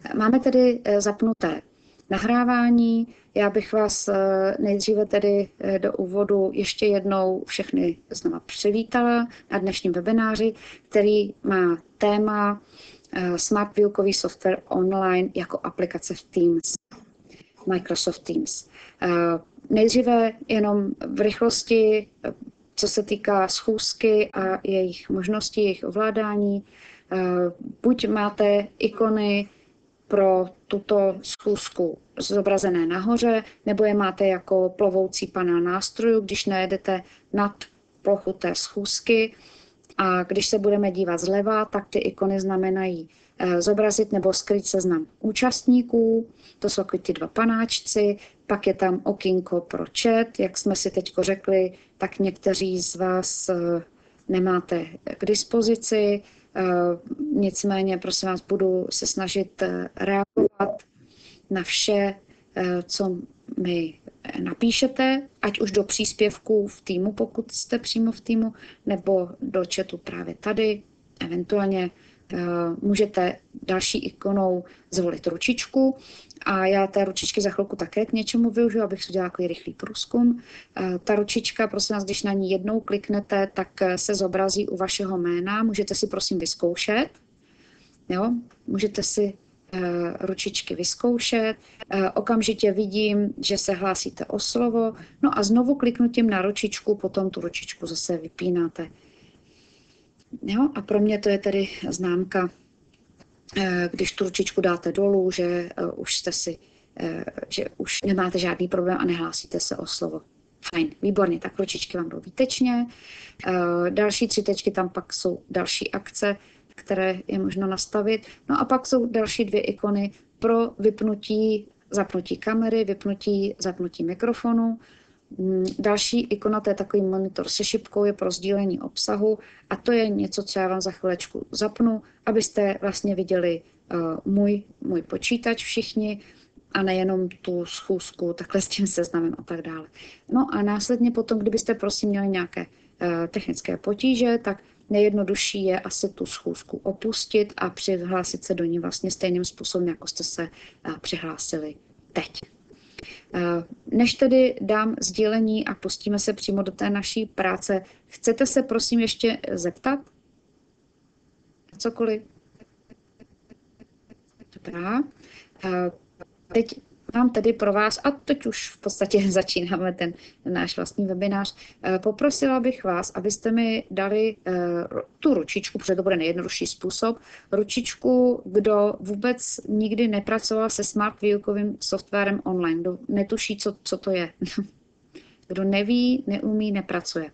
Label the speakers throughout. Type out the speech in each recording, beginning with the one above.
Speaker 1: Máme tedy zapnuté nahrávání. Já bych vás nejdříve tedy do úvodu ještě jednou všechny znova přivítala na dnešním webináři, který má téma Smart výukový software online jako aplikace v Teams, Microsoft Teams. Nejdříve jenom v rychlosti, co se týká schůzky a jejich možností, jejich ovládání. Buď máte ikony pro tuto schůzku zobrazené nahoře, nebo je máte jako plovoucí panel nástrojů, když najedete nad plochu té schůzky. A když se budeme dívat zleva, tak ty ikony znamenají zobrazit nebo skrýt seznam účastníků, to jsou ty dva panáčci, pak je tam okýnko pro chat, jak jsme si teď řekli, tak někteří z vás nemáte k dispozici, nicméně prosím vás, budu se snažit reagovat na vše, co mi napíšete, ať už do příspěvků v týmu, pokud jste přímo v týmu, nebo do chatu právě tady. Eventuálně můžete další ikonou zvolit ručičku a já té ručičky za chvilku také k něčemu využiju, abych si udělala takový rychlý průzkum. Ta ručička, prosím vás, když na ní jednou kliknete, tak se zobrazí u vašeho jména. Můžete si prosím vyzkoušet. Jo? Můžete si ručičky vyzkoušet. Okamžitě vidím, že se hlásíte o slovo. No a znovu kliknutím na ručičku, potom tu ručičku zase vypínáte. Jo? A pro mě to je tedy známka, když tu ručičku dáte dolů, že už nemáte žádný problém a nehlásíte se o slovo. Fajn, výborně, tak ručičky vám jdou výtečně. Další 3 tečky, tam pak jsou další akce, které je možno nastavit. No a pak jsou další 2 ikony pro vypnutí, zapnutí kamery, vypnutí, zapnutí mikrofonu. Další ikona, to je takový monitor se šipkou, je pro sdílení obsahu a to je něco, co já vám za chvilečku zapnu, abyste vlastně viděli můj počítač všichni a nejenom tu schůzku takhle s tím seznamem a tak dále. No a následně potom, kdybyste prosím měli nějaké technické potíže, tak nejjednodušší je asi tu schůzku opustit a přihlásit se do ní vlastně stejným způsobem, jako jste se přihlásili teď. Než tedy dám sdílení a pustíme se přímo do té naší práce, chcete se prosím ještě zeptat? Cokoliv? Dobrá. Teď mám tedy pro vás, a teď už v podstatě začínáme ten náš vlastní webinář, poprosila bych vás, abyste mi dali tu ručičku, protože to bude nejjednodušší způsob, ručičku, kdo vůbec nikdy nepracoval se smart výukovým softwarem online, kdo netuší, co to je. Kdo neví, neumí, nepracuje.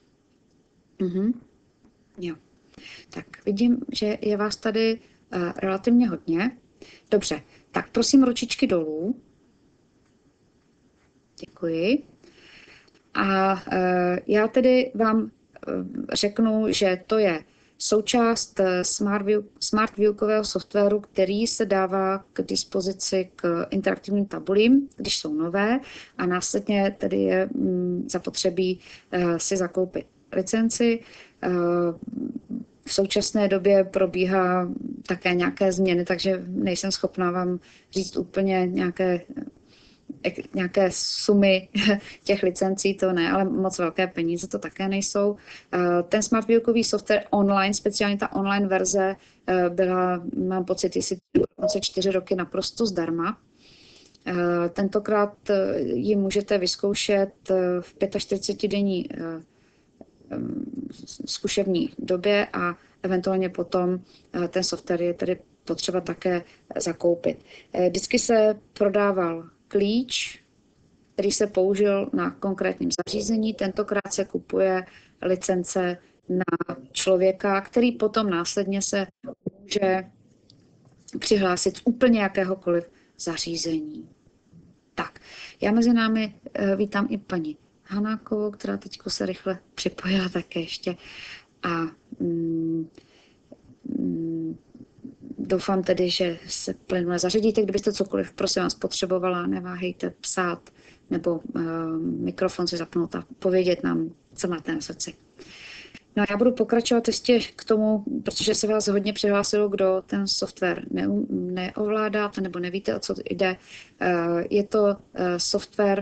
Speaker 1: Jo. Tak vidím, že je vás tady relativně hodně. Dobře, tak prosím ručičky dolů. Děkuji. A já tedy vám řeknu, že to je součást smart výukového softwaru, který se dává k dispozici k interaktivním tabulím, když jsou nové a následně tedy je zapotřebí si zakoupit licenci. V současné době probíhá také nějaké změny, takže nejsem schopná vám říct úplně nějaké sumy těch licencí, to ne, ale moc velké peníze to také nejsou. Ten smart výukový software online, speciálně ta online verze, byla, mám pocit, jestli 4 roky naprosto zdarma. Tentokrát ji můžete vyzkoušet v 45denní zkušební době a eventuálně potom ten software je tedy potřeba také zakoupit. Vždycky se prodával klíč, který se použil na konkrétním zařízení. Tentokrát se kupuje licence na člověka, který potom následně se může přihlásit z úplně jakéhokoliv zařízení. Tak, já mezi námi vítám i paní Hanákovou, která teď se rychle připojila také ještě. A doufám tedy, že se plynule zařadíte. Kdybyste cokoliv, prosím vás, potřebovala, neváhejte psát nebo mikrofon si zapnout a povědět nám, co máte na srdci. No a já budu pokračovat ještě k tomu, protože se vás hodně přihlásilo, kdo ten software neovládáte nebo nevíte, o co jde. Je to software,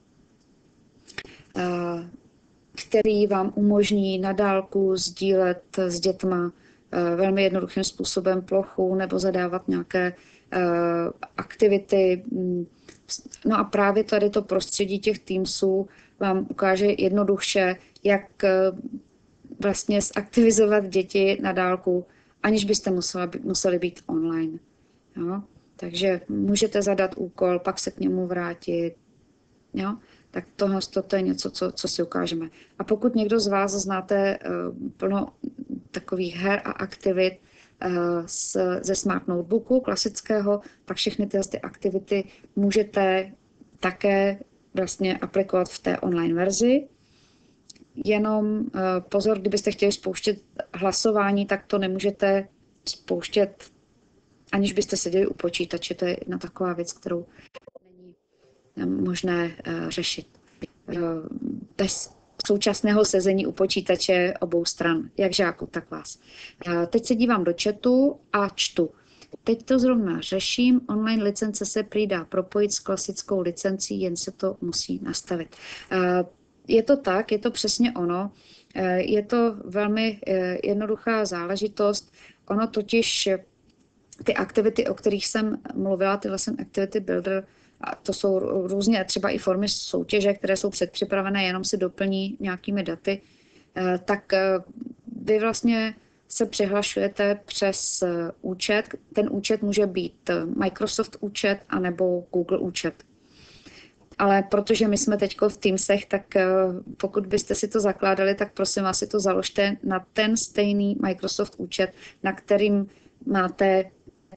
Speaker 1: který vám umožní na dálku sdílet s dětma velmi jednoduchým způsobem plochu nebo zadávat nějaké aktivity. No a právě tady to prostředí těch Teamsů vám ukáže jednoduše, jak vlastně zaktivizovat děti na dálku, aniž byste museli být online. Jo? Takže můžete zadat úkol, pak se k němu vrátit. Jo? Tak tohle to je něco, co si ukážeme. A pokud někdo z vás znáte plno takových her a aktivit ze Smart Notebooku klasického, tak všechny ty aktivity můžete také vlastně aplikovat v té online verzi. Jenom pozor, kdybyste chtěli spouštět hlasování, tak to nemůžete spouštět, aniž byste seděli u počítače. To je jedna taková věc, kterou není možné řešit. Bez současného sezení u počítače obou stran, jak žáků, tak vás. Teď se dívám do chatu a čtu. Teď to zrovna řeším, online licence se prý dá propojit s klasickou licencí, jen se to musí nastavit. Je to tak, je to přesně ono. Je to velmi jednoduchá záležitost. Ono totiž ty aktivity, o kterých jsem mluvila, ty Lesson Activity Builder, a to jsou různě třeba i formy soutěže, které jsou předpřipravené, jenom si doplní nějakými daty, tak vy vlastně se přihlašujete přes účet. Ten účet může být Microsoft účet anebo Google účet. Ale protože my jsme teď v Teamsech, tak pokud byste si to zakládali, tak prosím vás si to založte na ten stejný Microsoft účet, na kterým máte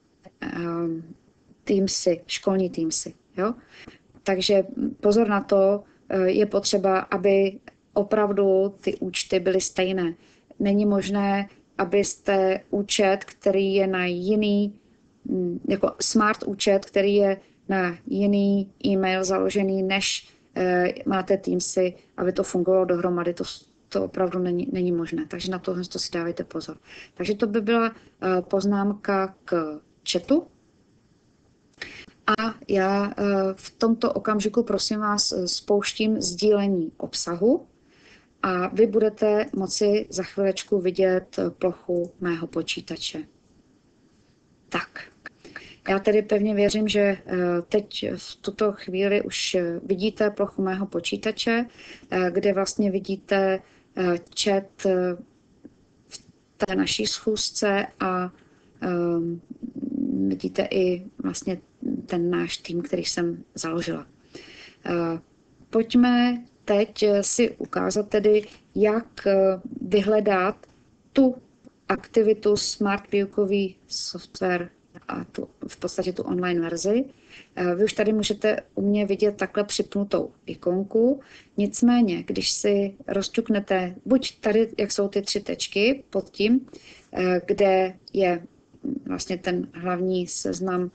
Speaker 1: Teamsy, školní Teamsy. Jo? Takže pozor na to, je potřeba, aby opravdu ty účty byly stejné. Není možné, abyste účet, který je na jiný, jako smart účet, který je na jiný e-mail založený, než máte Teamsy, aby to fungovalo dohromady. To opravdu není možné. Takže na tohle si dávejte pozor. Takže to by byla poznámka k chatu. A já v tomto okamžiku, prosím vás, spouštím sdílení obsahu a vy budete moci za chvilečku vidět plochu mého počítače. Tak, já tedy pevně věřím, že teď v tuto chvíli už vidíte plochu mého počítače, kde vlastně vidíte chat v té naší schůzce a vidíte i vlastně ten náš tým, který jsem založila. Pojďme teď si ukázat tedy, jak vyhledat tu aktivitu Smart výukový software a v podstatě tu online verzi. Vy už tady můžete u mě vidět takhle připnutou ikonku, nicméně, když si rozťuknete, buď tady, jak jsou ty 3 tečky pod tím, kde je vlastně ten hlavní seznam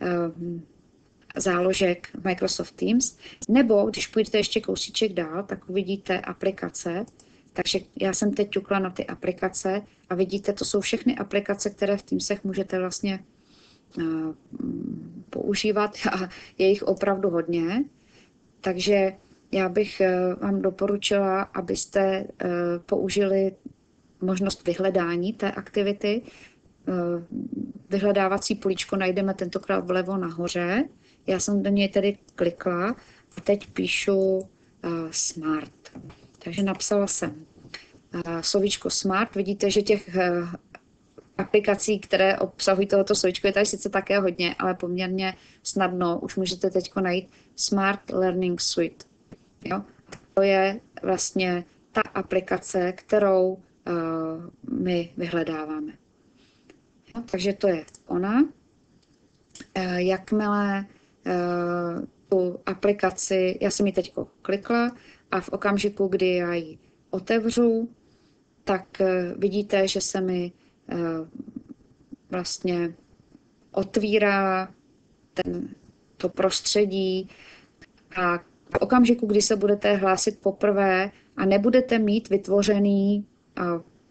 Speaker 1: záložek Microsoft Teams, nebo když půjdete ještě kousíček dál, tak uvidíte aplikace. Takže já jsem teď ťukla na ty aplikace a vidíte, to jsou všechny aplikace, které v Teamsech můžete vlastně používat a je jich opravdu hodně. Takže já bych vám doporučila, abyste použili možnost vyhledání té aktivity. Vyhledávací políčko najdeme tentokrát vlevo nahoře. Já jsem do něj tedy klikla a teď píšu Smart. Takže napsala jsem slovíčko Smart. Vidíte, že těch aplikací, které obsahují tohoto slovíčko, je tady sice také hodně, ale poměrně snadno. Už můžete teď najít Smart Learning Suite. Jo? To je vlastně ta aplikace, kterou my vyhledáváme. Jo? Takže to je ona. Jakmile tu aplikaci, já jsem ji teď klikla a v okamžiku, kdy já ji otevřu, tak vidíte, že se mi vlastně otvírá to prostředí a v okamžiku, kdy se budete hlásit poprvé a nebudete mít vytvořený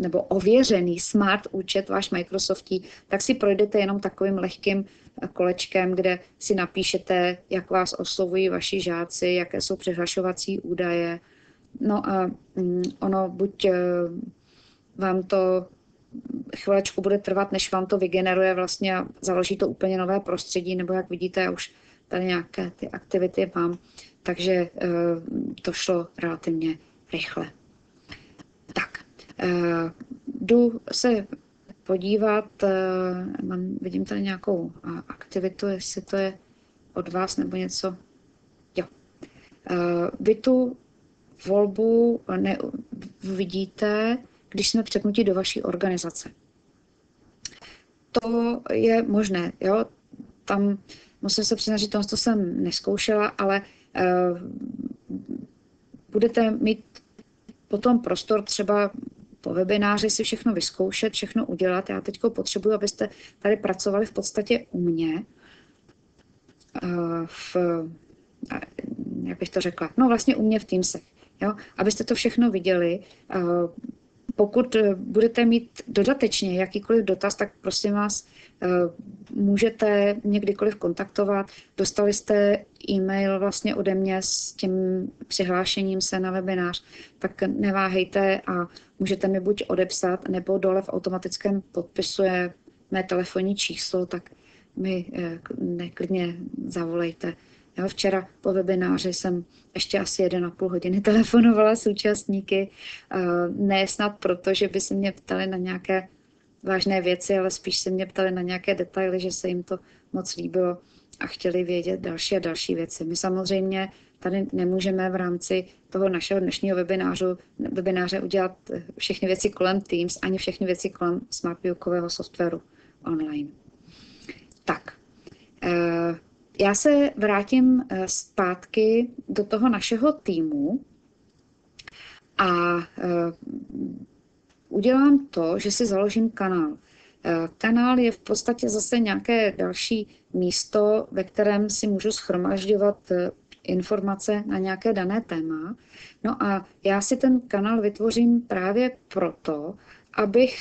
Speaker 1: nebo ověřený smart účet váš Microsoftí, tak si projdete jenom takovým lehkým kolečkem, kde si napíšete, jak vás oslovují vaši žáci, jaké jsou přihlašovací údaje. No a ono buď vám to chvilečku bude trvat, než vám to vygeneruje vlastně a založí to úplně nové prostředí, nebo jak vidíte, já už tady nějaké ty aktivity mám, takže to šlo relativně rychle. Tak, jdu se podívat, vidím tady nějakou aktivitu, jestli to je od vás nebo něco. Jo. Vy tu volbu vidíte, když jsme přepnutí do vaší organizace. To je možné, jo. Tam musím se přiznat, že to jsem neskoušela, ale budete mít potom prostor třeba po webináři si všechno vyzkoušet, všechno udělat. Já teď potřebuji, abyste tady pracovali v podstatě u mě. Jak bych to řekla? No vlastně u mě v Teamsech. Jo? Abyste to všechno viděli. Pokud budete mít dodatečně jakýkoliv dotaz, tak prosím vás, můžete mě kdykoliv kontaktovat. Dostali jste e-mail vlastně ode mě s tím přihlášením se na webinář, tak neváhejte a můžete mi buď odepsat, nebo dole v automatickém podpisu je mé telefonní číslo, tak mi klidně zavolejte. Jo, včera po webináři jsem ještě asi 1,5 hodiny telefonovala s účastníky. Ne snad proto, že by se mě ptali na nějaké vážné věci, ale spíš se mě ptali na nějaké detaily, že se jim to moc líbilo a chtěli vědět další a další věci. My samozřejmě tady nemůžeme v rámci toho našeho dnešního webináře udělat všechny věci kolem Teams, ani všechny věci kolem smart výukového softwaru online. Tak. Já se vrátím zpátky do toho našeho týmu a udělám to, že si založím kanál. Kanál je v podstatě zase nějaké další místo, ve kterém si můžu shromažďovat informace na nějaké dané téma. No a já si ten kanál vytvořím právě proto, abych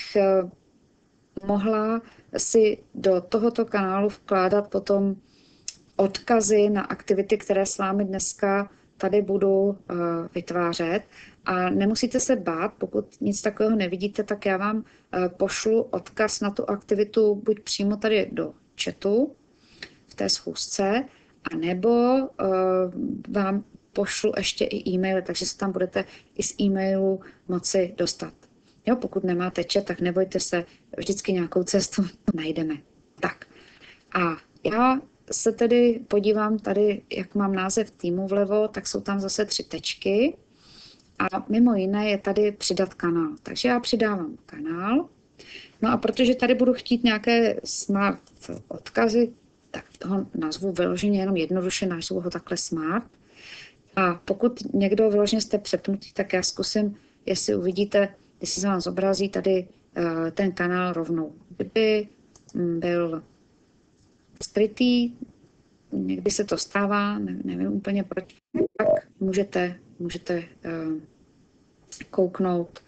Speaker 1: mohla si do tohoto kanálu vkládat potom odkazy na aktivity, které s vámi dneska tady budu vytvářet. A nemusíte se bát, pokud nic takového nevidíte, tak já vám pošlu odkaz na tu aktivitu buď přímo tady do chatu v té schůzce, anebo vám pošlu ještě i e-maily, takže se tam budete i z e-mailu moci dostat. Jo, pokud nemáte chat, tak nebojte se, vždycky nějakou cestu najdeme. Tak a já se tedy podívám tady, jak mám název týmu vlevo, tak jsou tam zase 3 tečky a mimo jiné je tady přidat kanál. Takže já přidávám kanál. No a protože tady budu chtít nějaké smart odkazy, tak toho nazvu vyloženě jenom jednoduše, nazvu ho takhle smart. A pokud někdo vyloženě jste přepnutý, tak já zkusím, jestli uvidíte, jestli se vám zobrazí tady ten kanál rovnou. Kdyby byl skrytý, někdy se to stává, nevím úplně proč, tak můžete kouknout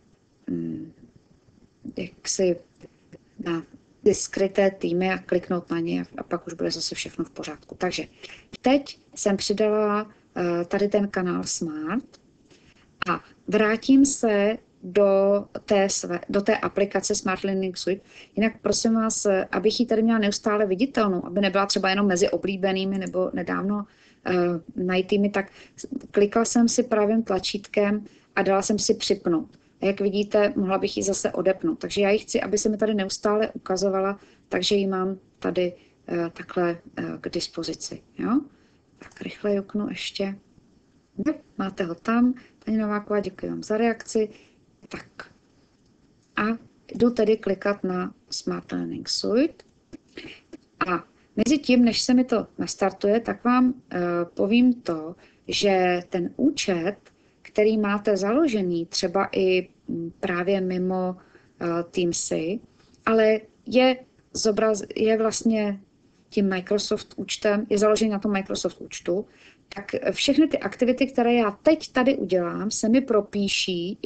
Speaker 1: jaksi na ty skryté týmy a kliknout na ně a pak už bude zase všechno v pořádku. Takže teď jsem přidala tady ten kanál Smart a vrátím se do té aplikace Smart Learning Suite. Jinak prosím vás, abych ji tady měla neustále viditelnou, aby nebyla třeba jenom mezi oblíbenými nebo nedávno najítými, tak klikla jsem si pravým tlačítkem a dala jsem si připnout. A jak vidíte, mohla bych ji zase odepnout. Takže já ji chci, aby se mi tady neustále ukazovala, takže ji mám tady takhle k dispozici. Jo? Tak rychle juknu ještě. Máte ho tam. Paní Nováková, děkuji vám za reakci. Tak. A jdu tedy klikat na Smart Learning Suite. A mezi tím, než se mi to nastartuje, tak vám povím to, že ten účet, který máte založený třeba i právě mimo Teamsy, ale je vlastně tím Microsoft účtem, je založený na tom Microsoft účtu, tak všechny ty aktivity, které já teď tady udělám, se mi propíší i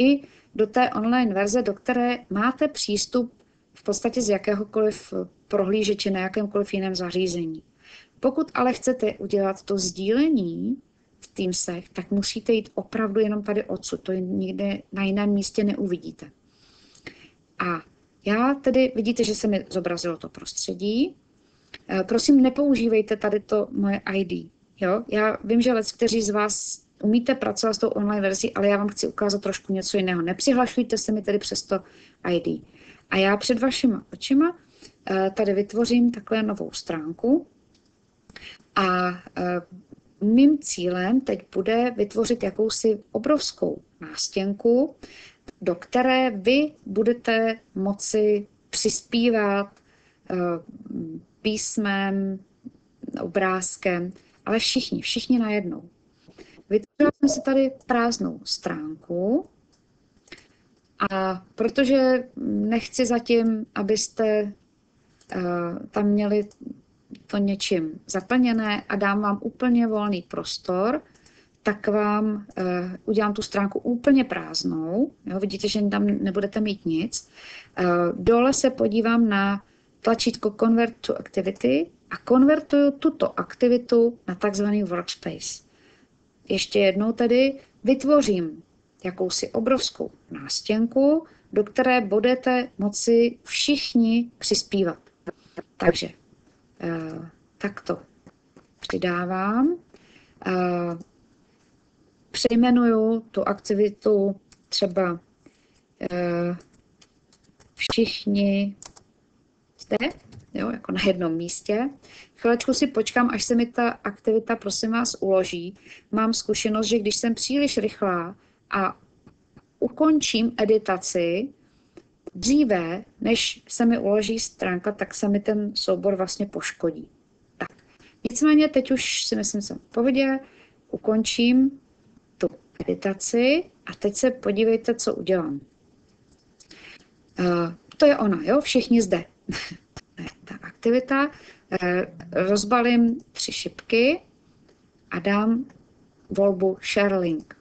Speaker 1: do té online verze, do které máte přístup v podstatě z jakéhokoliv prohlížeče na jakémkoliv jiném zařízení. Pokud ale chcete udělat to sdílení v Teamsech, tak musíte jít opravdu jenom tady odsud, to nikde na jiném místě neuvidíte. A já tedy, vidíte, že se mi zobrazilo to prostředí. Prosím, nepoužívejte tady to moje ID. Jo? Já vím, že kteří z vás umíte pracovat s tou online verzí, ale já vám chci ukázat trošku něco jiného. Nepřihlašujte se mi tedy přes to ID. A já před vašima očima tady vytvořím takhle novou stránku. A mým cílem teď bude vytvořit jakousi obrovskou nástěnku, do které vy budete moci přispívat písmem, obrázkem, ale všichni najednou. Vytvořili jsme si tady prázdnou stránku a protože nechci zatím, abyste tam měli to něčím zaplněné a dám vám úplně volný prostor, tak vám udělám tu stránku úplně prázdnou. Jo, vidíte, že tam nebudete mít nic. Dole se podívám na tlačítko Convert to Activity a konvertuju tuto aktivitu na takzvaný workspace. Ještě jednou tedy vytvořím jakousi obrovskou nástěnku, do které budete moci všichni přispívat. Takže takto přidávám. Přejmenuju tu aktivitu třeba všichni zde, jo, jako na jednom místě. Chvilečku si počkám, až se mi ta aktivita, prosím vás, uloží. Mám zkušenost, že když jsem příliš rychlá a ukončím editaci dříve, než se mi uloží stránka, tak se mi ten soubor vlastně poškodí. Tak. Nicméně teď už si myslím, jsem v pohodě, ukončím tu editaci a teď se podívejte, co udělám. To je ona, jo, všichni zde. Ta aktivita. Rozbalím 3 šipky a dám volbu Share Link.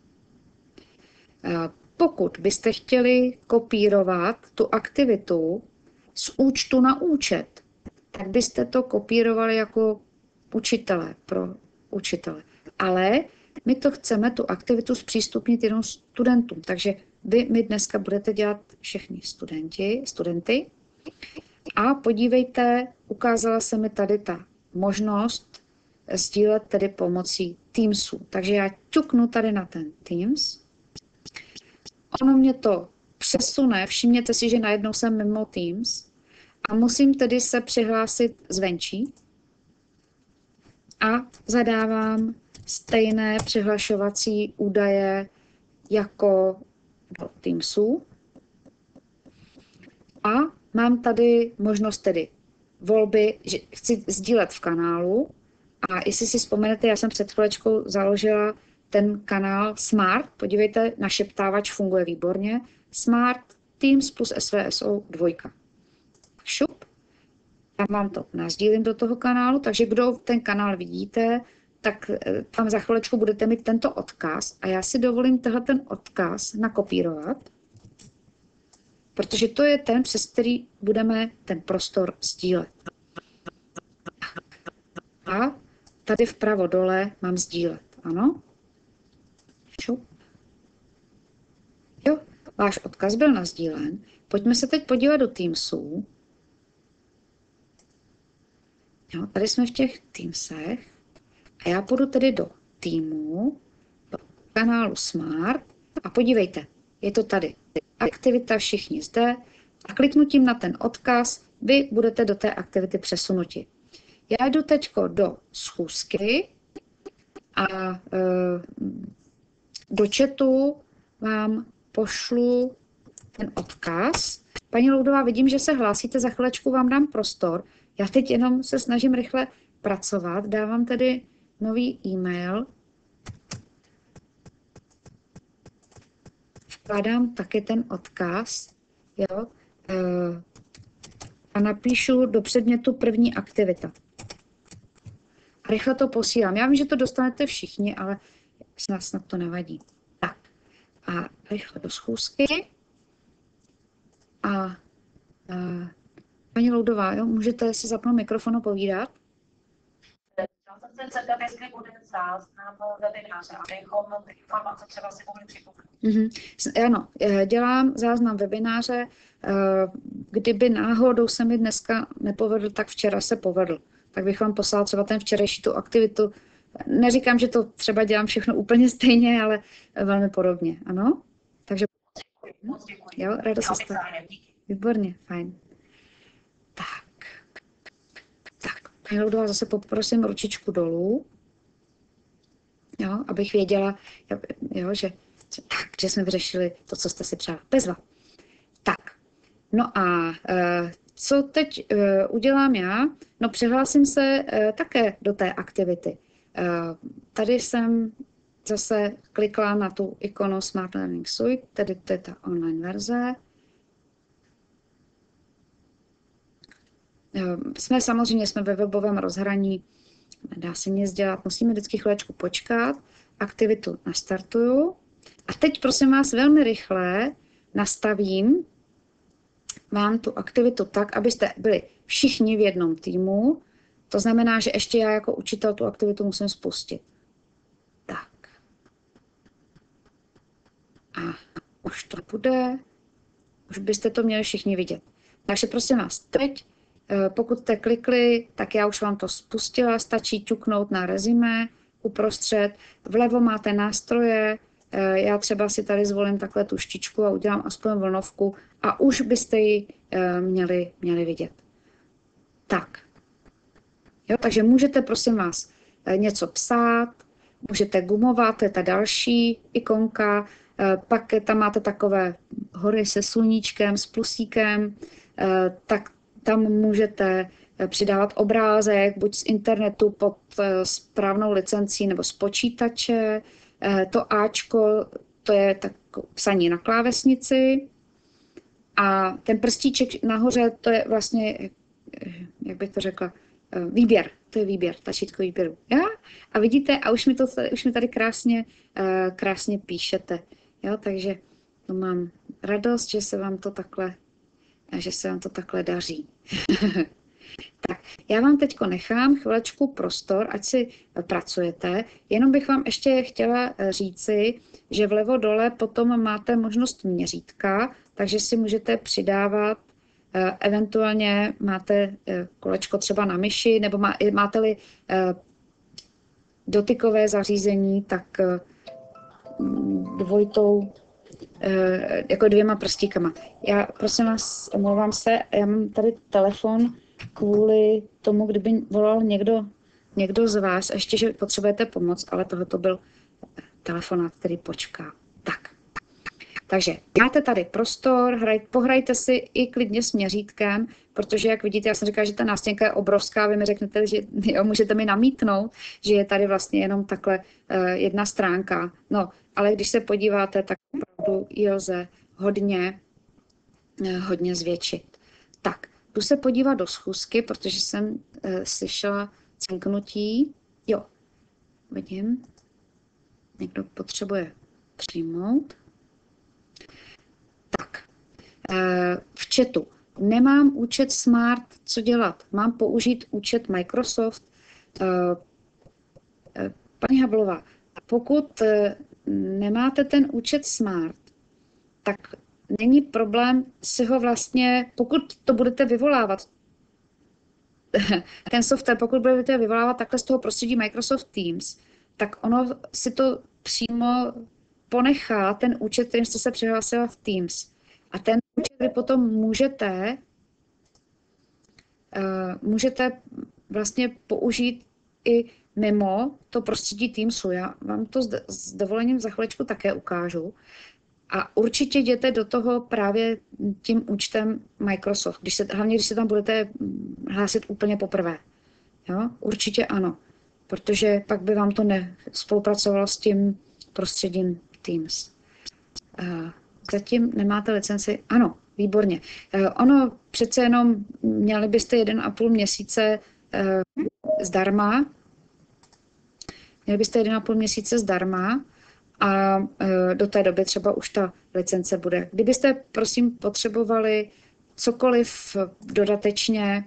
Speaker 1: Pokud byste chtěli kopírovat tu aktivitu z účtu na účet, tak byste to kopírovali jako učitele pro učitele. Ale my to chceme, tu aktivitu zpřístupnit jenom studentům. Takže vy mi dneska budete dělat všechny studenty. A podívejte, ukázala se mi tady ta možnost sdílet tedy pomocí Teamsu. Takže já ťuknu tady na ten Teams. Ono mě to přesune, všimněte si, že najednou jsem mimo Teams a musím tedy se přihlásit zvenčí a zadávám stejné přihlašovací údaje jako do Teamsu. A mám tady možnost tedy volby, že chci sdílet v kanálu a jestli si vzpomenete, já jsem před chvílečkou založila ten kanál Smart, podívejte, našeptávač funguje výborně, Smart Teams plus SVSO 2. Šup, tam vám to nasdílím do toho kanálu, takže kdo ten kanál vidíte, tak tam za chvílečku budete mít tento odkaz a já si dovolím ten odkaz nakopírovat, protože to je ten, přes který budeme ten prostor sdílet. A tady vpravo dole mám sdílet, ano? Šup. Jo, váš odkaz byl nasdílen. Pojďme se teď podívat do Teamsů. Jo, tady jsme v těch Teamsech. A já půjdu tedy do týmu, do kanálu Smart a podívejte, je to tady. Aktivita všichni zde a kliknutím na ten odkaz vy budete do té aktivity přesunuti. Já jdu teď do schůzky a do chatu vám pošlu ten odkaz. Paní Loudová, vidím, že se hlásíte, za chvilečku vám dám prostor. Já teď jenom se snažím rychle pracovat, dávám tedy nový e-mail. Vkládám taky ten odkaz, jo, a napíšu do předmětu první aktivita. A rychle to posílám. Já vím, že to dostanete všichni, ale snad to nevadí. Tak. A rychle do schůzky. A paní Loudová, jo, můžete si zapnout mikrofon a povídat?
Speaker 2: Já jsem se zeptat, jestli bude záznam webináře, abychom informace třeba si mohli připravit.
Speaker 1: Ano, dělám záznam webináře. Kdyby náhodou se mi dneska nepovedl, tak včera se povedl. Tak bych vám poslala třeba ten včerejší tu aktivitu. Neříkám, že to třeba dělám všechno úplně stejně, ale velmi podobně, ano? Takže
Speaker 2: Moc děkuji.
Speaker 1: jo, ráda se stane. Výborně, fajn. Tak, paní Loudová, zase poprosím ručičku dolů, jo, abych věděla, jo, že jsme vyřešili to, co jste si přála. Bezva. Tak, no a co teď udělám já? No, přihlásím se také do té aktivity. Tady jsem zase klikla na tu ikonu Smart Learning Suite, tedy to je ta online verze. Samozřejmě jsme ve webovém rozhraní, nedá se nic dělat, musíme vždycky chvílečku počkat, aktivitu nastartuju a teď prosím vás velmi rychle nastavím vám tu aktivitu tak, abyste byli všichni v jednom týmu, to znamená, že ještě já jako učitel tu aktivitu musím spustit. Tak. A už to bude, už byste to měli všichni vidět. Takže prosím vás, teď pokud jste klikli, tak já už vám to spustila, stačí ťuknout na rezime uprostřed. Vlevo máte nástroje, já třeba si tady zvolím takhle tu štičku a udělám aspoň vlnovku a už byste ji měli vidět. Tak. Jo, takže můžete, prosím vás, něco psát, můžete gumovat, to je ta další ikonka, pak tam máte takové hory se sluníčkem, s plusíkem, tak tam můžete přidávat obrázek, buď z internetu pod správnou licencí nebo z počítače. To Ačko, to je tak psaní na klávesnici. A ten prstíček nahoře, to je vlastně, jak bych to řekla, výběr. To je výběr, tlačítko výběru. Ja? A vidíte, a už mi tady krásně píšete. Jo? Takže to mám radost, že se vám to takhle daří. Tak, já vám teď nechám chvilečku prostor, ať si pracujete. Jenom bych vám ještě chtěla říci, že vlevo dole potom máte možnost měřítka, takže si můžete přidávat, eventuálně máte kolečko třeba na myši, nebo máte-li dotykové zařízení, tak dvojitou, jako 2 prstíkama. Já prosím vás, omlouvám se, já mám tady telefon kvůli tomu, kdyby volal někdo z vás, ještě, že potřebujete pomoc, ale tohoto byl telefonát, který počká. Tak. Takže máte tady prostor, pohrajte si i klidně s měřítkem, protože jak vidíte, já jsem říkala, že ta nástěnka je obrovská, vy mi řeknete, že jo, můžete mi namítnout, že je tady vlastně jenom takhle jedna stránka. No, ale když se podíváte, tak opravdu ji lze hodně zvětšit. Tak, jdu se podívat do schůzky, protože jsem slyšela cinknutí. Jo, vidím, někdo potřebuje přijmout. Tak, v chatu. Nemám účet Smart, co dělat? Mám použít účet Microsoft? Paní Havlová, pokud nemáte ten účet Smart, tak není problém si ho vlastně, pokud to budete vyvolávat, ten software, pokud budete vyvolávat takhle z toho prostředí Microsoft Teams, tak ono si to přímo ponechá ten účet, kterým jste se přihlásila v Teams. A ten účet vy potom můžete vlastně použít i mimo to prostředí Teamsu. Já vám to s dovolením za chviličku také ukážu. A určitě jděte do toho právě tím účtem Microsoft, hlavně když se tam budete hlásit úplně poprvé. Jo? Určitě ano, protože pak by vám to nespolupracovalo s tím prostředím Teams. Zatím nemáte licenci? Ano, výborně. Ono přece jenom měli byste 1,5 měsíce zdarma. Měli byste 1,5 měsíce zdarma a do té doby třeba už ta licence bude. Kdybyste, prosím, potřebovali cokoliv dodatečně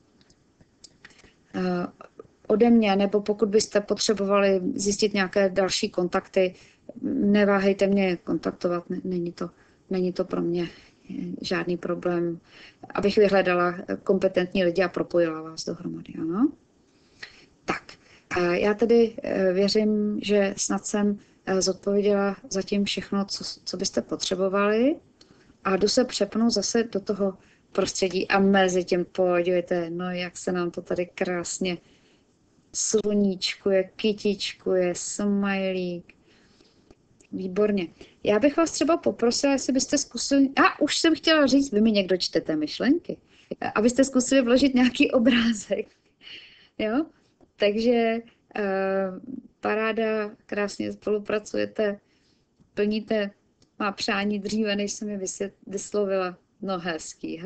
Speaker 1: ode mě, nebo pokud byste potřebovali zjistit nějaké další kontakty, neváhejte mě kontaktovat, není to pro mě žádný problém, abych vyhledala kompetentní lidi a propojila vás dohromady, ano? Tak, já tedy věřím, že snad jsem zodpověděla zatím všechno, co byste potřebovali a jdu se přepnout zase do toho prostředí a mezi tím podívejte, no jak se nám to tady krásně sluníčkuje, kytičkuje, smajlík. Výborně. Já bych vás třeba poprosila, jestli byste zkusili, už jsem chtěla říct, vy mi někdo čtete myšlenky, abyste zkusili vložit nějaký obrázek. Jo? Takže paráda, krásně spolupracujete, plníte má přání dříve, než jsem je vyslovila. No hezký.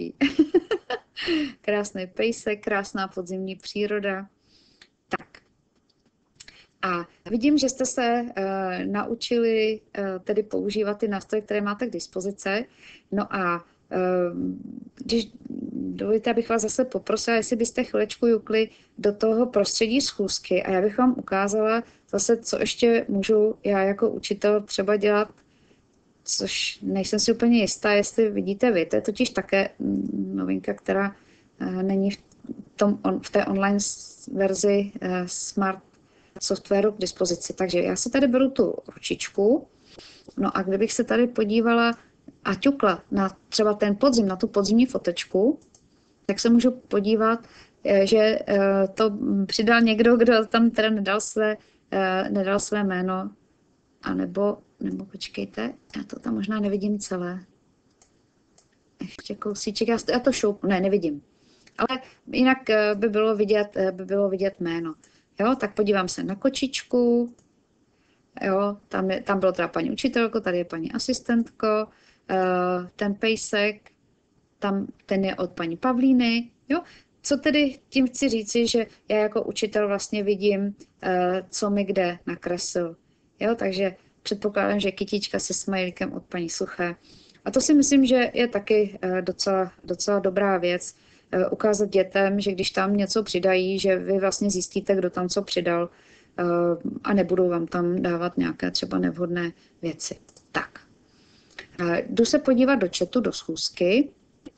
Speaker 1: Krásný pejsek, krásná podzimní příroda. Tak. A vidím, že jste se naučili tedy používat ty nástroje, které máte k dispozici. No a když dovolíte, abych vás zase poprosila, jestli byste chvilečku jukli do toho prostředí schůzky a já bych vám ukázala zase, co ještě můžu já jako učitel třeba dělat, což nejsem si úplně jistá, jestli vidíte vy. To je totiž také novinka, která není v té online verzi Smart softwaru k dispozici. Takže já si tady beru tu ručičku, no a kdybych se tady podívala a ťukla na třeba ten podzim, na tu podzimní fotečku, tak se můžu podívat, že to přidal někdo, kdo tam teda nedal své jméno, anebo počkejte, já to tam možná nevidím celé. Ještě kousíček, já to šoupnu, nevidím. Ale jinak by bylo vidět jméno. Jo, tak podívám se na kočičku, jo, tam bylo teda paní učitelko, tady je paní asistentko, ten pejsek, ten je od paní Pavlíny, jo. Co tedy tím chci říci, že já jako učitel vlastně vidím, co mi kde nakreslil, jo, takže předpokládám, že kytička se smajlíkem od paní Suché. A to si myslím, že je taky docela dobrá věc, ukázat dětem, že když tam něco přidají, že vy vlastně zjistíte, kdo tam co přidal a nebudou vám tam dávat nějaké třeba nevhodné věci. Tak. Jdu se podívat do chatu, do schůzky.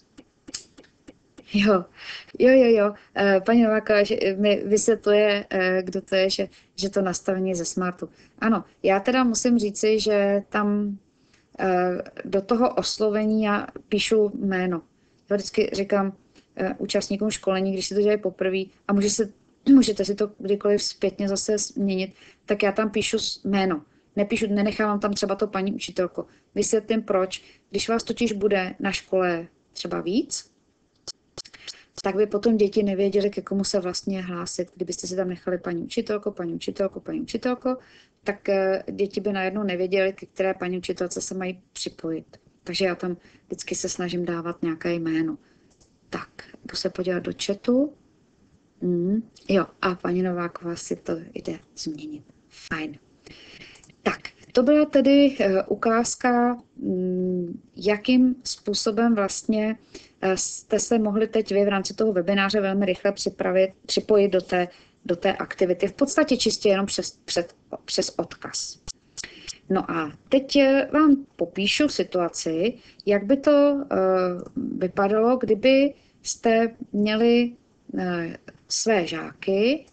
Speaker 1: Jo. Paní Nováková mi vysvětluje, kdo to je, že to nastavení ze Smartu. Ano, já teda musím říci, že tam do toho oslovení já píšu jméno. Já vždycky říkám účastníkům školení, když si to dělají poprvé a můžete si to kdykoliv zpětně zase změnit, tak já tam píšu jméno. Nenechávám tam třeba to paní učitelko. Vysvětlím proč. Když vás totiž bude na škole třeba víc, tak by potom děti nevěděli, ke komu se vlastně hlásit. Kdybyste si tam nechali paní učitelko, tak děti by najednou nevěděli, ke které paní učitelce se mají připojit. Takže já tam vždycky se snažím dávat nějaké jméno. Tak, jdu se podívat do chatu. Jo, a paní Nováková si to jde změnit. Fajn. Tak, to byla tedy ukázka, jakým způsobem vlastně jste se mohli teď vy v rámci toho webináře velmi rychle připojit do té aktivity. V podstatě čistě jenom přes odkaz. No a teď vám popíšu situaci, jak by to vypadalo, kdyby jste měli své žáky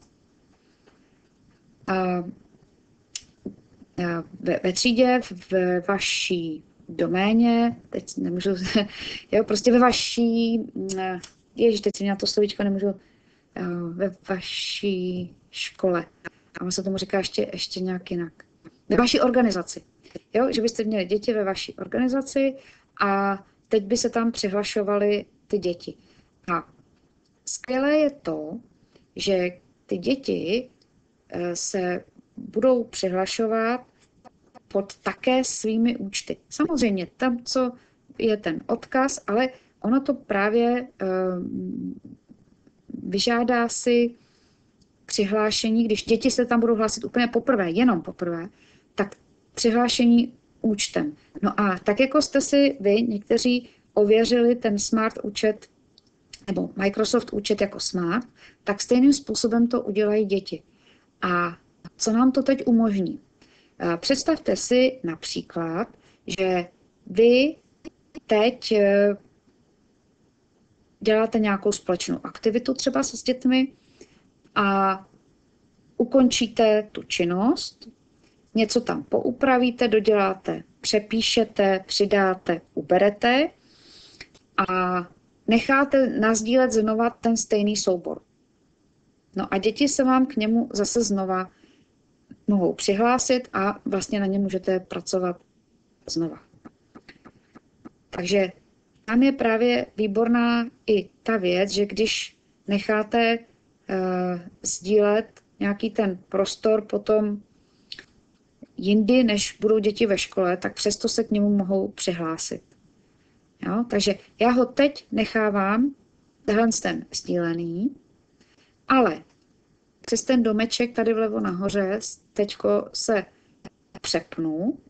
Speaker 1: ve třídě, v vaší doméně, teď nemůžu, jo, prostě ve vaší, teď si měla to slovíčko, nemůžu, ve vaší škole. A on se tomu říká ještě nějak jinak. Ve vaší organizaci. Jo, že byste měli děti ve vaší organizaci a teď by se tam přihlašovaly ty děti. A skvělé je to, že ty děti se budou přihlašovat pod také svými účty. Samozřejmě tam, co je ten odkaz, ale ono to právě vyžádá si přihlášení, když děti se tam budou hlásit úplně poprvé, jenom poprvé, tak přihlášení účtem. No a tak jako jste si vy někteří ověřili ten Smart účet nebo Microsoft účet jako Smart, tak stejným způsobem to udělají děti. A co nám to teď umožní? Představte si například, že vy teď děláte nějakou společnou aktivitu třeba se s dětmi a ukončíte tu činnost, něco tam poupravíte, doděláte, přepíšete, přidáte, uberete a necháte nasdílet znova ten stejný soubor. No a děti se vám k němu zase znova mohou přihlásit a vlastně na ně můžete pracovat znova. Takže tam je právě výborná i ta věc, že když necháte sdílet nějaký ten prostor potom jindy, než budou děti ve škole, tak přesto se k němu mohou přihlásit. Jo? Takže já ho teď nechávám, ten sdílený, ale přes ten domeček tady vlevo nahoře teďko se přepnu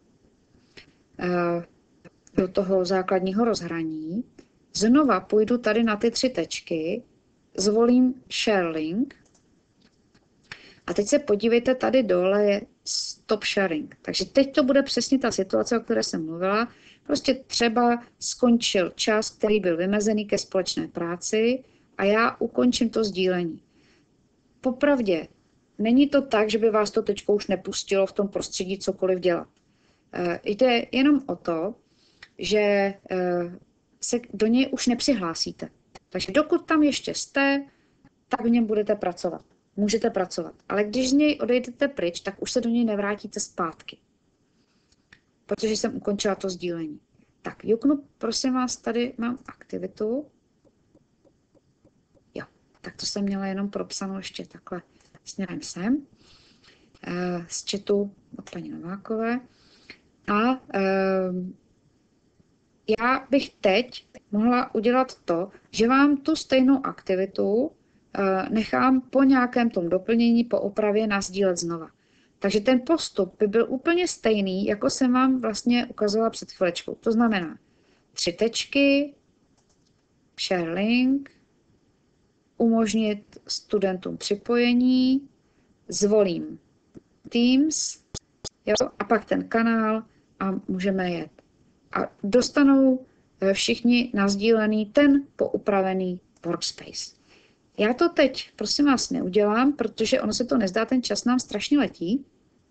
Speaker 1: do toho základního rozhraní, znova půjdu tady na ty 3 tečky, zvolím Share Link a teď se podívejte, tady dole je Stop Sharing. Takže teď to bude přesně ta situace, o které jsem mluvila. Prostě třeba skončil čas, který byl vymezený ke společné práci a já ukončím to sdílení. Popravdě, není to tak, že by vás to teď už nepustilo v tom prostředí cokoliv dělat. Jde jenom o to, že se do něj už nepřihlásíte. Takže dokud tam ještě jste, tak v něm budete pracovat. Můžete pracovat. Ale když z něj odejdete pryč, tak už se do něj nevrátíte zpátky. Protože jsem ukončila to sdílení. Tak, juknu, prosím vás, tady mám aktivitu. Jo, tak to jsem měla jenom propsanou ještě takhle směrem sem. Z chatu od paní Novákové. A já bych teď mohla udělat to, že vám tu stejnou aktivitu nechám po nějakém tom doplnění, po opravě nasdílet znova. Takže ten postup by byl úplně stejný, jako jsem vám vlastně ukazovala před chvilečkou. To znamená 3 tečky, share link, umožnit studentům připojení, zvolím Teams, jo, a pak ten kanál a můžeme jet. A dostanou všichni nasdílený ten poupravený workspace. Já to teď, prosím vás, neudělám, protože ono se to nezdá, ten čas nám strašně letí.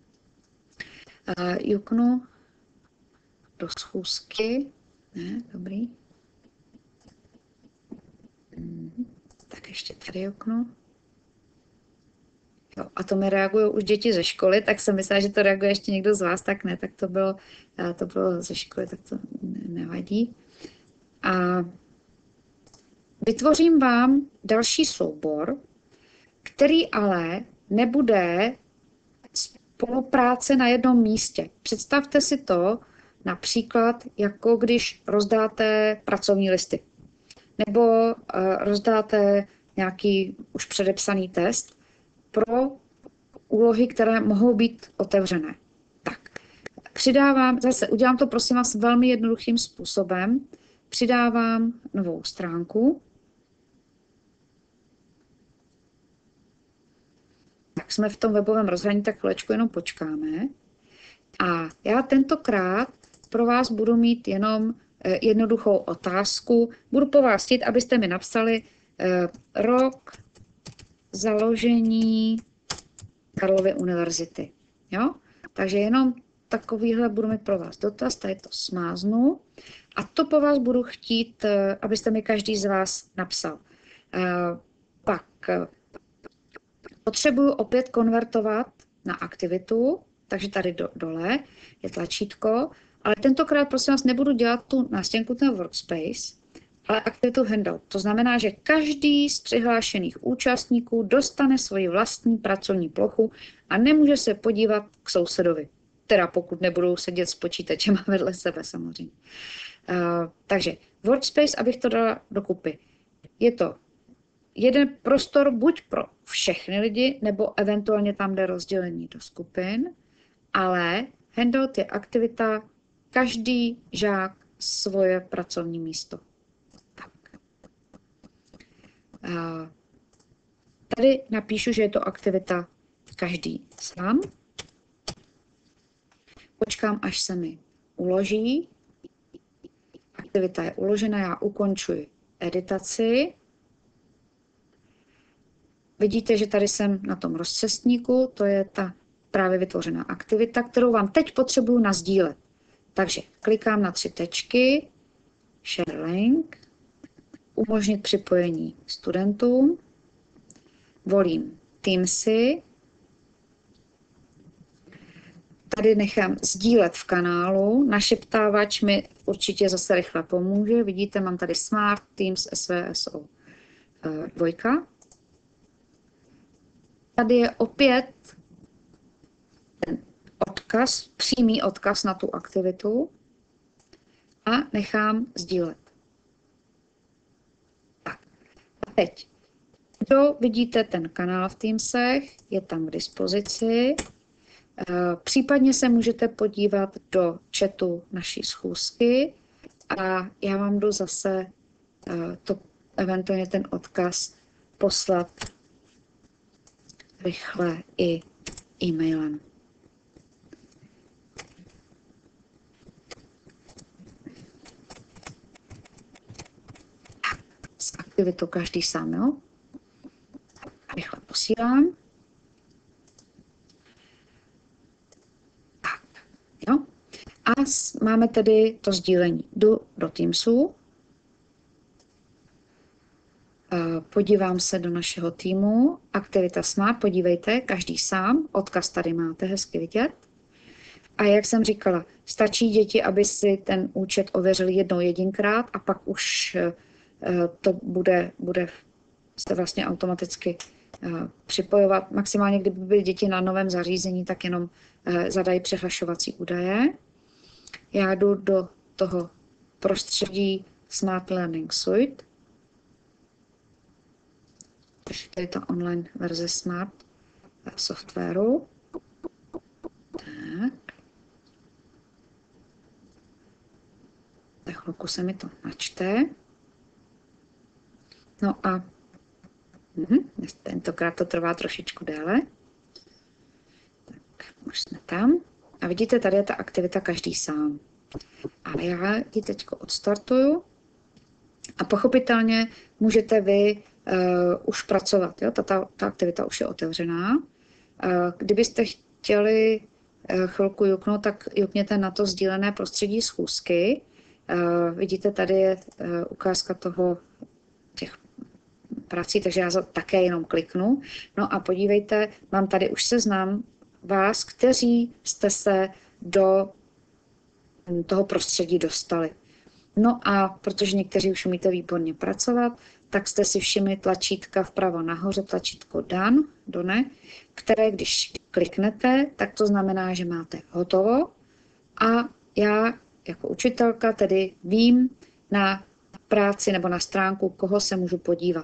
Speaker 1: Juknu do schůzky. Ne, dobrý. Tak ještě tady juknu. Jo, a to mi reagují už děti ze školy, tak jsem myslela, že to reaguje ještě někdo z vás, tak ne, tak to bylo ze školy, tak to nevadí. A vytvořím vám další soubor, který ale nebude spolupráce na jednom místě. Představte si to například, jako když rozdáte pracovní listy nebo rozdáte nějaký už předepsaný test pro úlohy, které mohou být otevřené. Tak, přidávám, zase udělám to prosím vás velmi jednoduchým způsobem, přidávám novou stránku. Tak jsme v tom webovém rozhraní, tak chvilečku jenom počkáme. A já tentokrát pro vás budu mít jenom jednoduchou otázku. Budu po vás chtít, abyste mi napsali rok založení Karlovy univerzity. Jo? Takže jenom takovýhle budu mít pro vás dotaz, tady to smáznu. A to po vás budu chtít, abyste mi každý z vás napsal. Pak potřebuju opět konvertovat na aktivitu, takže tady dole je tlačítko, ale tentokrát prosím vás nebudu dělat tu nástěnku ten workspace, ale aktivitu handout. To znamená, že každý z přihlášených účastníků dostane svoji vlastní pracovní plochu a nemůže se podívat k sousedovi. Teda pokud nebudou sedět s počítačem vedle sebe samozřejmě. Takže workspace, abych to dala dokupy. Je to jeden prostor buď pro všechny lidi, nebo eventuálně tam jde rozdělení do skupin, ale handout je aktivita každý žák svoje pracovní místo. Tak. Tady napíšu, že je to aktivita každý sám. Počkám, až se mi uloží. Aktivita je uložena, já ukončuji editaci. Vidíte, že tady jsem na tom rozcestníku, to je ta právě vytvořená aktivita, kterou vám teď potřebuju nasdílet. Takže klikám na 3 tečky, share link, umožnit připojení studentům, volím Teamsy, tady nechám sdílet v kanálu, našeptávač mi určitě zase rychle pomůže, vidíte, mám tady Smart, Teams, SVSO 2. Tady je opět ten odkaz, přímý odkaz na tu aktivitu a nechám sdílet. Tak. A teď, kdo vidíte ten kanál v Teamsech, je tam k dispozici. Případně se můžete podívat do chatu naší schůzky a já vám jdu zase eventuálně ten odkaz poslat rychle i e-mailem. S aktivitou každý sám, jo? Rychle posílám. Tak, jo? A máme tedy to sdílení. Jdu do Teamsu. Podívám se do našeho týmu. Aktivita Smart, podívejte, každý sám. Odkaz tady máte, hezky vidět. A jak jsem říkala, stačí děti, aby si ten účet ověřili jedinkrát a pak už to bude se vlastně automaticky připojovat. Maximálně, kdyby byly děti na novém zařízení, tak jenom zadají přihlašovací údaje. Já jdu do toho prostředí Smart Learning Suite. To je ta online verze Smart softwaru. Tak. Za chvilku se mi to načte. No a tentokrát to trvá trošičku déle. Tak, už jsme tam. A vidíte, tady je ta aktivita každý sám. A já ji teď odstartuju. A pochopitelně můžete vy už pracovat. Jo? Ta aktivita už je otevřená. Kdybyste chtěli chvilku juknout, tak jukněte na to sdílené prostředí schůzky. Vidíte, tady je ukázka těch prací, takže já také jenom kliknu. No a podívejte, mám tady už seznam vás, kteří jste se do toho prostředí dostali. No a protože někteří už umíte výborně pracovat, tak jste si všimli tlačítka vpravo nahoře, tlačítko Done, které když kliknete, tak to znamená, že máte hotovo. A já jako učitelka tedy vím na práci nebo na stránku, koho se můžu podívat.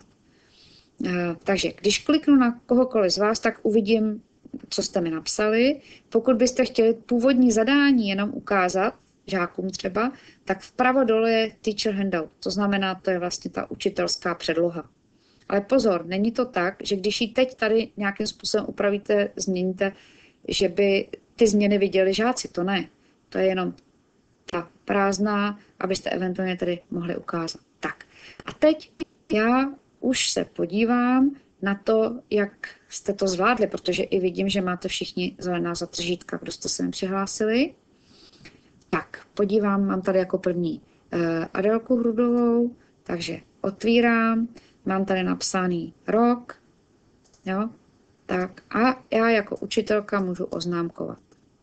Speaker 1: Takže když kliknu na kohokoliv z vás, tak uvidím, co jste mi napsali. Pokud byste chtěli původní zadání jenom ukázat, žákům třeba, tak vpravo dole je Teacher Handout. To znamená, to je vlastně ta učitelská předloha. Ale pozor, není to tak, že když ji teď tady nějakým způsobem upravíte, změníte, že by ty změny viděli žáci. To ne. To je jenom ta prázdná, abyste eventuálně tady mohli ukázat. Tak. A teď já už se podívám na to, jak jste to zvládli, protože i vidím, že máte všichni zelená zatržítka, kdo jste se mi přihlásili. Tak, mám tady jako první Adelku Hrudovou, takže otvírám, mám tady napsaný rok, jo, tak a já jako učitelka můžu oznámkovat.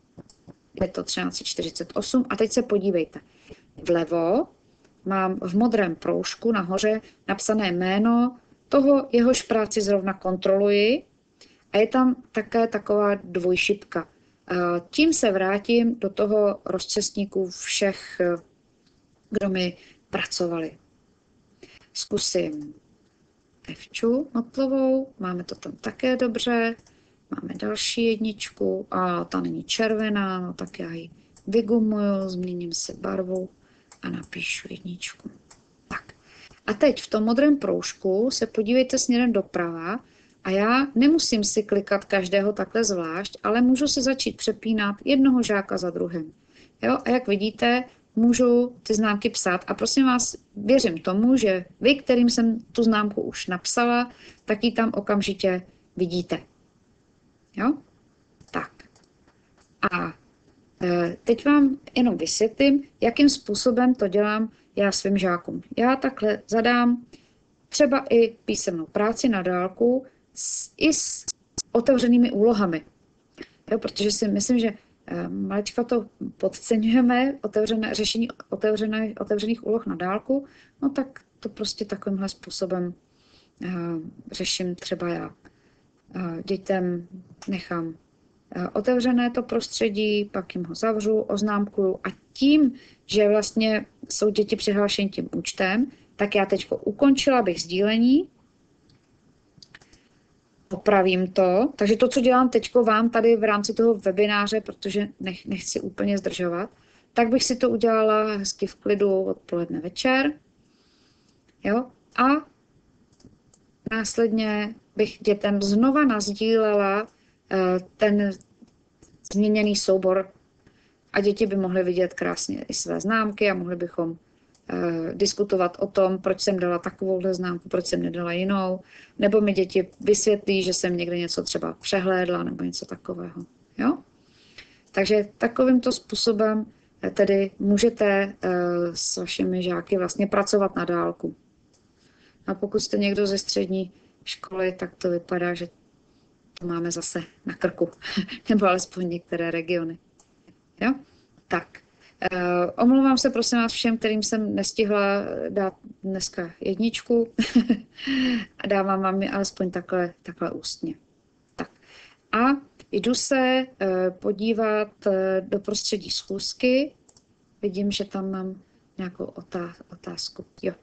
Speaker 1: Je to 1348 a teď se podívejte. Vlevo mám v modrém proužku nahoře napsané jméno toho, jehož práci zrovna kontroluji a je tam také taková dvojšipka. Tím se vrátím do toho rozcestníku všech, kdo mi pracovali. Zkusím Evču Notlovou, máme to tam také dobře. Máme další jedničku a ta není červená, no tak já ji vygumuju, změním si barvu a napíšu 1. Tak. A teď v tom modrém proužku se podívejte směrem doprava a já nemusím si klikat každého takhle zvlášť, ale můžu si začít přepínat jednoho žáka za druhým. Jo? A jak vidíte, můžu ty známky psát. A prosím vás, věřím tomu, že vy, kterým jsem tu známku už napsala, tak ji tam okamžitě vidíte. Jo? Tak. A teď vám jenom vysvětlím, jakým způsobem to dělám já svým žákům. Já takhle zadám třeba i písemnou práci na dálku i s otevřenými úlohami. Jo, protože si myslím, že malička to podceňujeme, řešení otevřených úloh na dálku, no tak to prostě takovýmhle způsobem řeším třeba já. Dětem nechám otevřené to prostředí, pak jim ho zavřu, oznámkuju a tím, že vlastně jsou děti přihlášeny tím účtem, tak já teď ukončila bych sdílení, opravím to, takže to, co dělám teď vám tady v rámci toho webináře, protože nechci úplně zdržovat, tak bych si to udělala hezky v klidu odpoledne večer, jo, a následně bych dětem znova nasdílela ten změněný soubor a děti by mohly vidět krásně i své známky a mohli bychom diskutovat o tom, proč jsem dala takovouhle známku, proč jsem nedala jinou, nebo mi děti vysvětlí, že jsem někde něco třeba přehlédla nebo něco takového. Jo? Takže takovýmto způsobem tedy můžete s vašimi žáky vlastně pracovat na dálku. A pokud jste někdo ze střední školy, tak to vypadá, že to máme zase na krku, nebo alespoň některé regiony. Jo? Tak. Omlouvám se prosím vás všem, kterým jsem nestihla dát dneska 1 a dávám vám ji alespoň takhle ústně. Tak. A jdu se podívat do prostředí schůzky. Vidím, že tam mám nějakou otázku. Jo.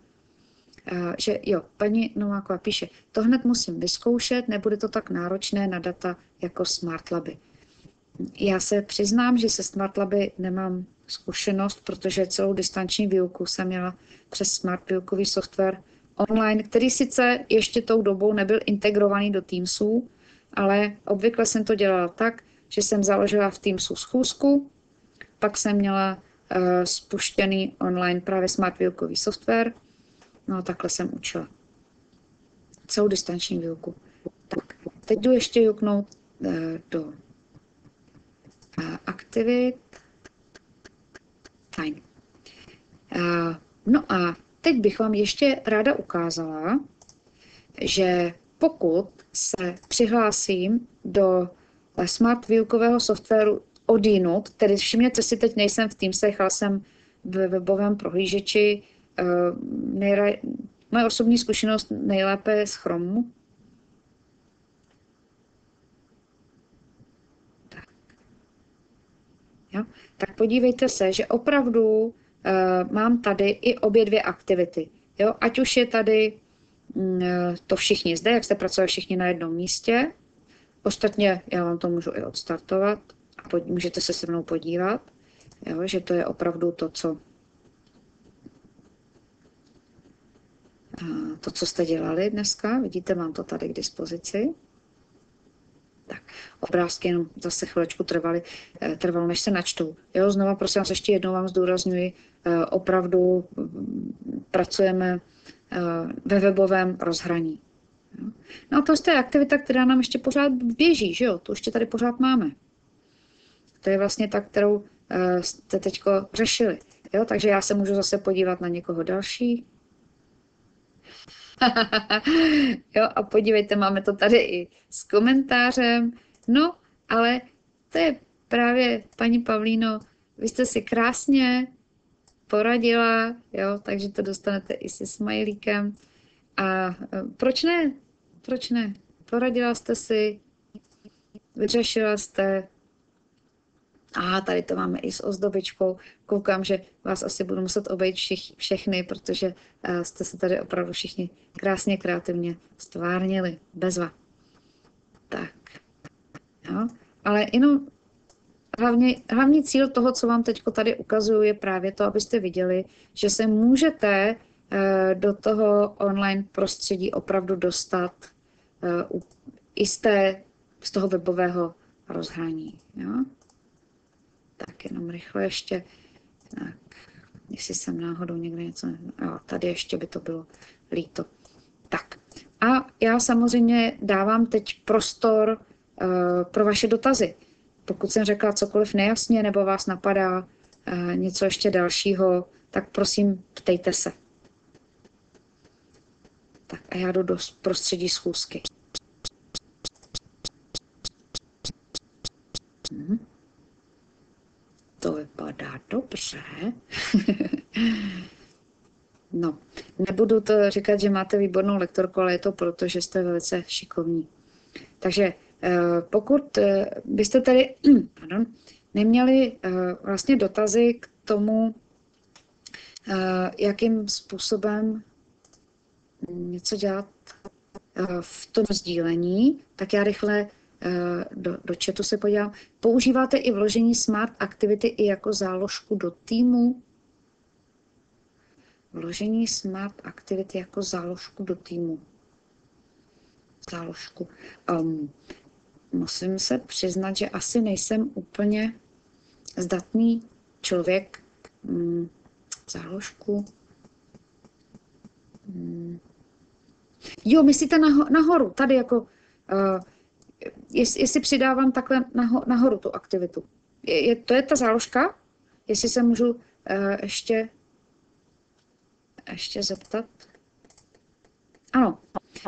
Speaker 1: Paní Nováková píše, to hned musím vyzkoušet, nebude to tak náročné na data jako SmartLaby. Já se přiznám, že se SmartLaby nemám zkušenost, protože celou distanční výuku jsem měla přes Smart výukový software online, který sice ještě tou dobou nebyl integrovaný do Teamsů, ale obvykle jsem to dělala tak, že jsem založila v Teamsu schůzku, pak jsem měla spuštěný online právě Smart výukový software, no a takhle jsem učila celou distanční výuku. Tak, teď jdu ještě juknout do aktivit. Fajn. No a teď bych vám ještě ráda ukázala, že pokud se přihlásím do Smart výukového softwaru odjinud, tedy všimněte si, teď nejsem v Teamsech, ale jsem v webovém prohlížeči, moje osobní zkušenost nejlépe z Chromu. Jo? Tak podívejte se, že opravdu mám tady i obě 2 aktivity. Jo? Ať už je tady to všichni zde, jak jste pracovali všichni na jednom místě. Ostatně já vám to můžu i odstartovat a můžete se mnou podívat, jo? Že to je opravdu to, co jste dělali dneska. Vidíte, mám to tady k dispozici. Tak, obrázky jenom zase chvilečku trvalo, než se načtou. Jo, znova prosím vás, ještě jednou vám zdůrazňuji, opravdu pracujeme ve webovém rozhraní. Jo. No a to je aktivita, která nám ještě pořád běží, že jo, to ještě tady pořád máme. To je vlastně ta, kterou jste teďko řešili. Jo, takže já se můžu zase podívat na někoho další. Jo, a podívejte, máme to tady i s komentářem. No, ale to je právě, paní Pavlíno, vy jste si krásně poradila, jo, takže to dostanete i se smajlíkem. A proč ne? Proč ne? Poradila jste si, vyřešila jste. A tady to máme i s ozdobičkou. Koukám, že vás asi budu muset obejít všechny, protože jste se tady opravdu všichni krásně kreativně stvárnili. Bezva. Tak. Jo. Ale jenom hlavní cíl toho, co vám teď tady ukazuju, je právě to, abyste viděli, že se můžete do toho online prostředí opravdu dostat i z toho webového rozhraní. Jo? Tak jenom rychle ještě, tak, jestli jsem náhodou někde něco, jo, tady ještě by to bylo líto. Tak a já samozřejmě dávám teď prostor pro vaše dotazy. Pokud jsem řekla cokoliv nejasně nebo vás napadá něco ještě dalšího, tak prosím ptejte se. Tak a já jdu do prostředí schůzky. To vypadá dobře. No, nebudu to říkat, že máte výbornou lektorku, ale je to proto, že jste velice šikovní. Takže pokud byste tady neměli vlastně dotazy k tomu, jakým způsobem něco dělat v tom sdílení, tak já rychle do chatu se podívám. Používáte i vložení Smart Activity i jako záložku do týmu? Vložení Smart Activity jako záložku do týmu. Záložku. Musím se přiznat, že asi nejsem úplně zdatný člověk. Záložku. Jo, myslíte nahoru, tady jako, jestli přidávám takhle nahoru tu aktivitu. To je ta záložka? Jestli se můžu ještě zeptat? Ano.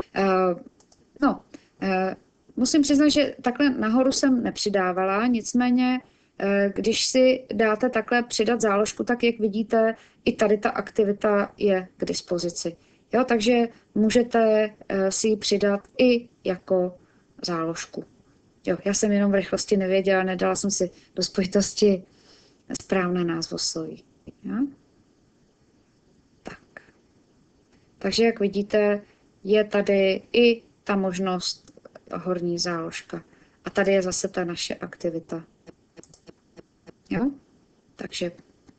Speaker 1: Musím přiznat, že takhle nahoru jsem nepřidávala, nicméně, když si dáte takhle přidat záložku, tak jak vidíte, i tady ta aktivita je k dispozici. Jo, takže můžete si ji přidat i jako záložku. Jo, já jsem jenom v rychlosti nevěděla, nedala jsem si do spojitosti správné názvosloví. Jo? Tak. Takže jak vidíte, je tady i ta možnost horní záložka. A tady je zase ta naše aktivita. Jo? Takže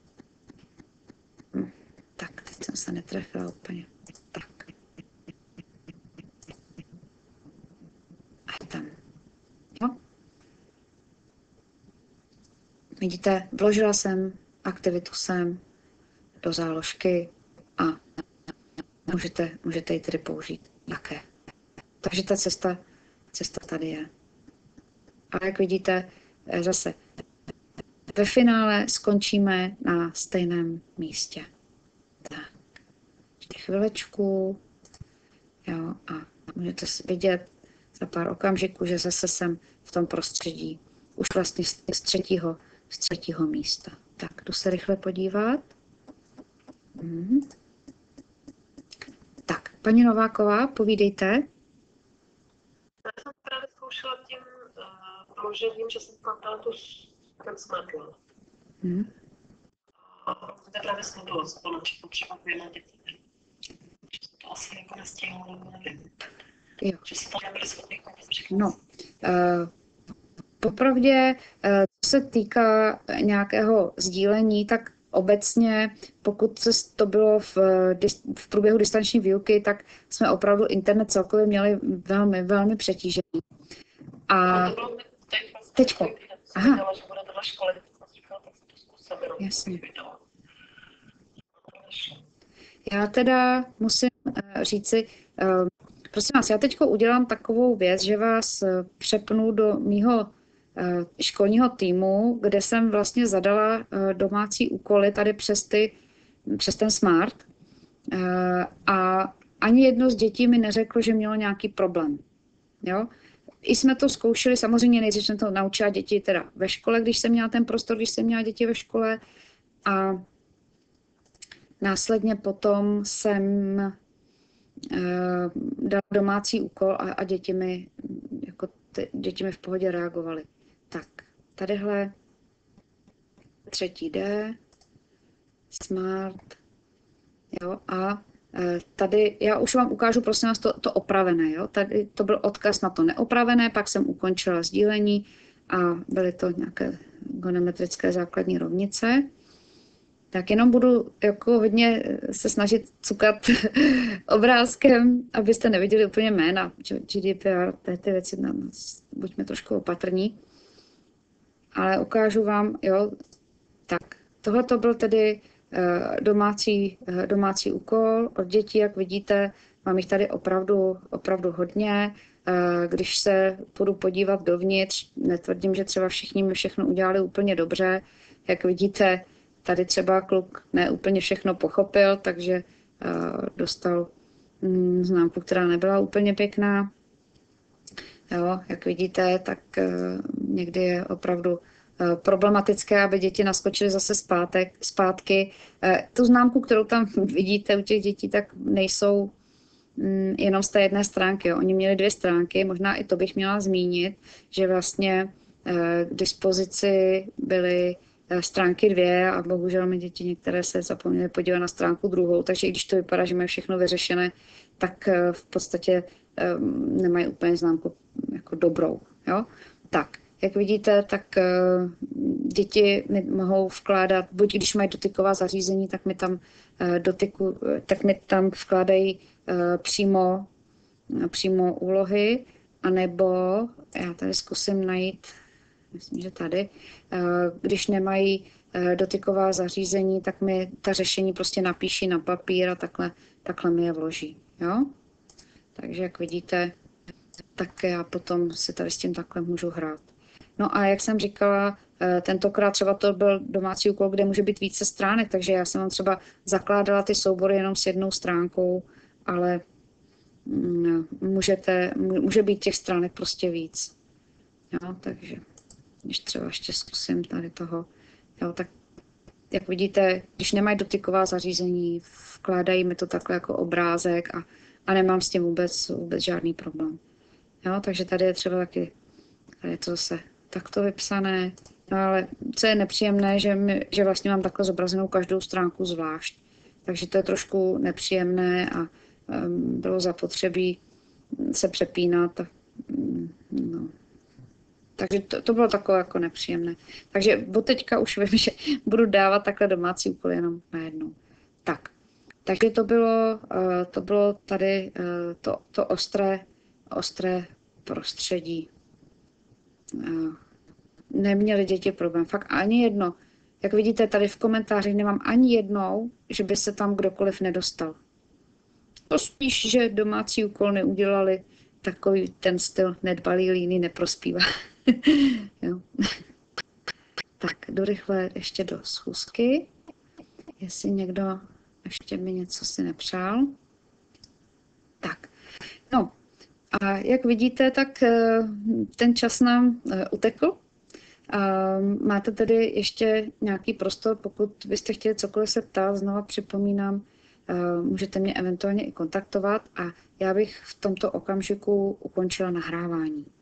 Speaker 1: tak, teď jsem se netrefila úplně. Tak. A tam. Jo? Vidíte, vložila jsem aktivitu sem do záložky a můžete ji tedy použít také. Takže ta cesta tady je. A jak vidíte, zase ve finále skončíme na stejném místě. Tak, ještě chvilečku. Jo, a můžete vidět za pár okamžiků, že zase jsem v tom prostředí. Už vlastně z třetího místa. Tak, jdu se rychle podívat. Tak, paní Nováková, povídejte.
Speaker 3: Já jsem právě zkoušela tím vložením, že jsem tam dala ten smadl. To je právě smadlo, společně třeba dvěma dětmi. To asi jako nestihlo, nebo nevím.
Speaker 1: Jo.
Speaker 3: Že se to nebyli schopni říct.
Speaker 1: No, popravdě, co se týká nějakého sdílení, tak obecně, pokud to bylo v průběhu distanční výuky, tak jsme opravdu internet celkově měli velmi, velmi přetížený. A teďko. Aha. Jasně. Já teda musím říci, prosím vás, já teďko udělám takovou věc, že vás přepnu do mýho školního týmu, kde jsem vlastně zadala domácí úkoly tady přes ten Smart. A ani jedno z dětí mi neřeklo, že mělo nějaký problém. Jo? I jsme to zkoušeli, samozřejmě nejdřív jsem to naučila děti teda ve škole, když jsem měla ten prostor, když jsem měla děti ve škole. A následně potom jsem dala domácí úkol a děti mi v pohodě reagovaly. Tak, tadyhle 3D, Smart, jo, a tady, já už vám ukážu, prosím vás, to opravené, jo, tady to byl odkaz na to neopravené, pak jsem ukončila sdílení a byly to nějaké gonometrické základní rovnice. Tak jenom budu jako hodně se snažit cukat obrázkem, abyste neviděli úplně jména. GDPR, ty věci, buďme trošku opatrní. Ale ukážu vám, jo, tak tohle to byl tedy domácí úkol od dětí, jak vidíte, mám jich tady opravdu hodně. Když se půjdu podívat dovnitř, netvrdím, že třeba všichni mi všechno udělali úplně dobře. Jak vidíte, tady třeba kluk ne úplně všechno pochopil, takže dostal známku, která nebyla úplně pěkná. Jo, jak vidíte, tak někdy je opravdu problematické, aby děti naskočily zase zpátky. Tu známku, kterou tam vidíte u těch dětí, tak nejsou jenom z té jedné stránky. Jo. Oni měli 2 stránky, možná i to bych měla zmínit, že vlastně k dispozici byly stránky 2 a bohužel mi děti některé se zapomněly podívat na stránku 2, takže i když to vypadá, že mají všechno vyřešené, tak v podstatě nemají úplně známku jako dobrou. Jo. Tak, jak vidíte, tak děti mohou vkládat, buď když mají dotyková zařízení, tak mi tam vkládají přímo úlohy, anebo já tady zkusím najít, myslím, že tady, když nemají dotyková zařízení, tak mi ta řešení prostě napíší na papír a takhle mi je vloží. Jo? Takže jak vidíte, tak já potom si tady s tím takhle můžu hrát. No a jak jsem říkala, tentokrát třeba to byl domácí úkol, kde může být více stránek, takže já jsem vám třeba zakládala ty soubory jenom s 1 stránkou, ale může být těch stránek prostě víc. Jo, takže když třeba ještě zkusím tady toho, jo, tak jak vidíte, když nemají dotyková zařízení, vkládají mi to takhle jako obrázek a nemám s tím vůbec žádný problém. Jo, takže tady je třeba taky, tady je to zase takto vypsané, no ale co je nepříjemné, že vlastně mám takhle zobrazenou každou stránku zvlášť. Takže to je trošku nepříjemné a bylo zapotřebí se přepínat. No. Takže to bylo takové jako nepříjemné. Takže od teďka už vím, že budu dávat takhle domácí úkoly jenom najednou. Tak. Takže to bylo tady to ostré prostředí. Neměli děti problém, fakt ani jedno. Jak vidíte, tady v komentářích nemám ani jednou, že by se tam kdokoliv nedostal. To spíš, že domácí úkol neudělali, takový ten styl nedbalý líný neprospívá. Jo. Tak, jdu rychle ještě do schůzky, jestli někdo ještě mi něco si nepřál. Tak, no a jak vidíte, tak ten čas nám utekl. Máte tedy ještě nějaký prostor, pokud byste chtěli cokoliv se ptát, znova připomínám, můžete mě eventuálně i kontaktovat a já bych v tomto okamžiku ukončila nahrávání.